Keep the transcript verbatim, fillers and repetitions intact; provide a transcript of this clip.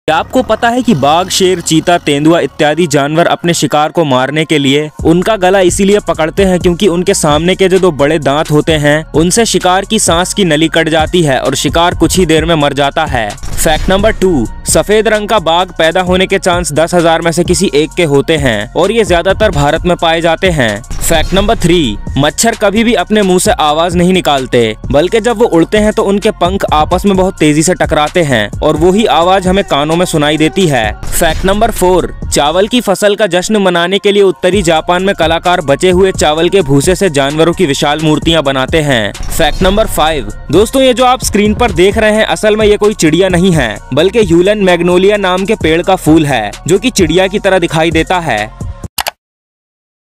क्या आपको पता है कि बाघ, शेर, चीता, तेंदुआ इत्यादि जानवर अपने शिकार को मारने के लिए उनका गला इसीलिए पकड़ते हैं क्योंकि उनके सामने के जो दो बड़े दांत होते हैं उनसे शिकार की सांस की नली कट जाती है और शिकार कुछ ही देर में मर जाता है। फैक्ट नंबर टू, सफेद रंग का बाघ पैदा होने के चांस दस हजार में से किसी एक के होते हैं और ये ज्यादातर भारत में पाए जाते हैं। फैक्ट नंबर थ्री, मच्छर कभी भी अपने मुंह से आवाज नहीं निकालते, बल्कि जब वो उड़ते हैं तो उनके पंख आपस में बहुत तेजी से टकराते हैं और वही आवाज हमें कानों में सुनाई देती है। फैक्ट नंबर फोर, चावल की फसल का जश्न मनाने के लिए उत्तरी जापान में कलाकार बचे हुए चावल के भूसे से जानवरों की विशाल मूर्तियां बनाते हैं। फैक्ट नंबर फाइव, दोस्तों ये जो आप स्क्रीन पर देख रहे हैं असल में ये कोई चिड़िया नहीं है बल्कि ह्यूलन मैग्नोलिया नाम के पेड़ का फूल है जो कि चिड़िया की तरह दिखाई देता है।